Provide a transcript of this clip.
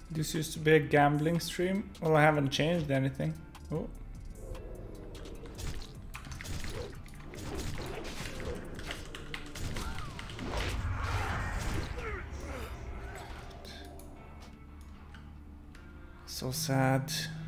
This used to be a gambling stream. Well, I haven't changed anything. Oh. So sad.